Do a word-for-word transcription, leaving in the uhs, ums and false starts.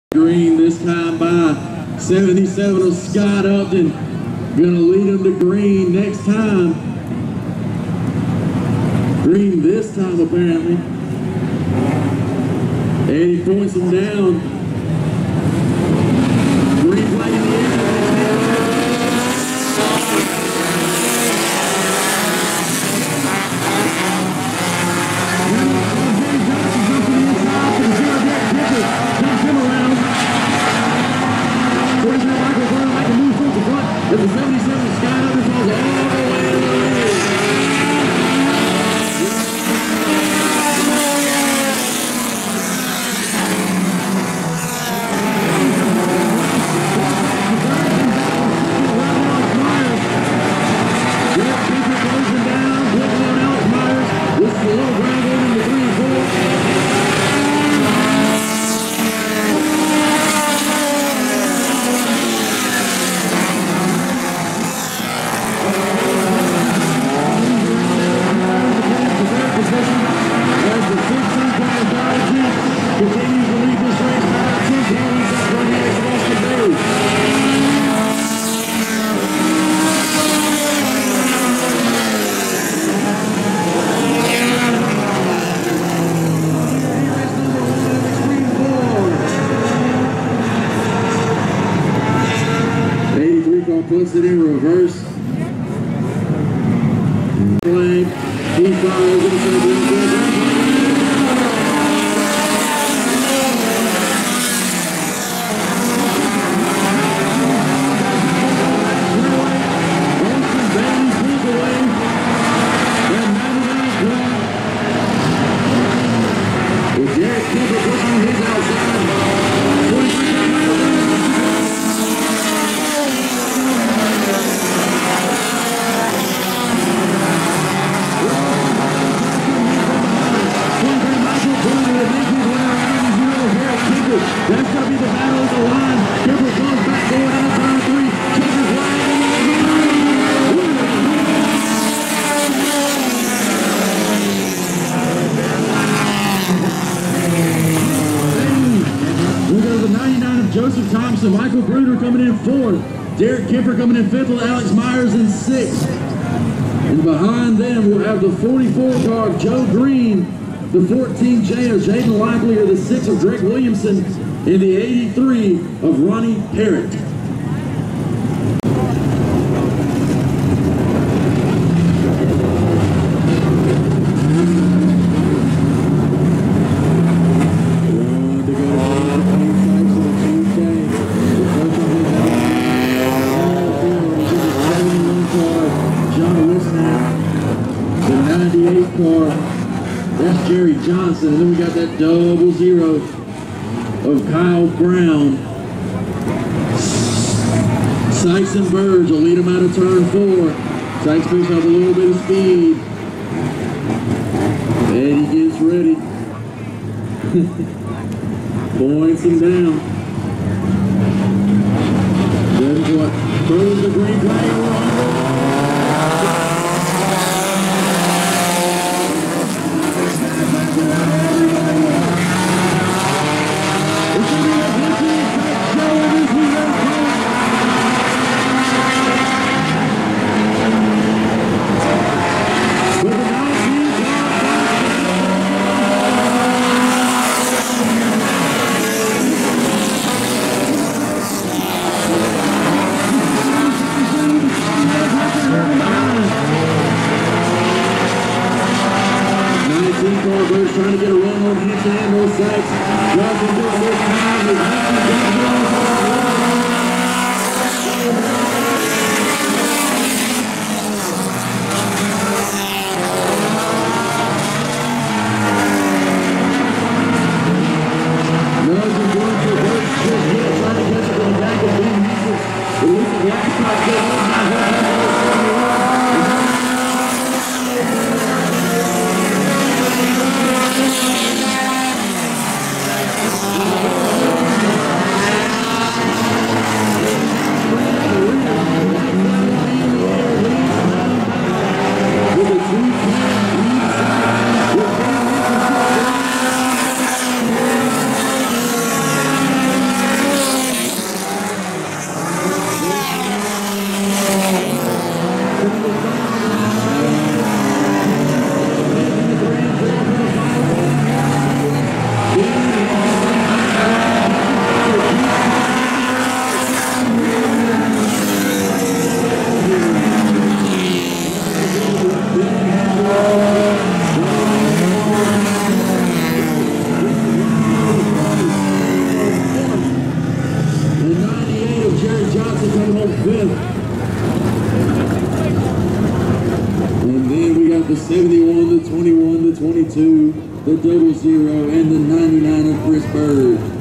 Green this time by seventy-seven of Scott Upton. Gonna lead him to green next time. Green this time apparently. Eddie points him down. Green flag in the air. But the seventy-seven Scott Upton falls all the way to the lead. Closing down, flipping on Alex Myers. This is a little ground going into three and four. Continues to lead this race by ten points up from the ex-Boston Bay. eighty-three car puts it in reverse. Flag. He follows it. That's going to be the battle of the line. Kemper comes back forward into turn three. Kemper's wide we go to the ninety-nine of Joseph Thompson. Michael Bruder coming in fourth. Derek Kemper coming in fifth with Alex Myers in sixth. And behind them we'll have the forty-four car of Joe Green, the fourteen J of Jaden Lively, the six of Drake Williamson, and the eighty-three of Ronnie Parrott. The ninety-eight car, that's Jerry Johnson, and then we got that double zero of Kyle Brown. Sykes and Burge will lead him out of turn four. Sykes picks up a little bit of speed. Eddie gets ready. Points him down. Then what? Throws the green flag around. Trying to get a fifth. And then we got the seventy-one, the twenty-one, the twenty-two, the double zero, and the ninety-nine of Chris Bird.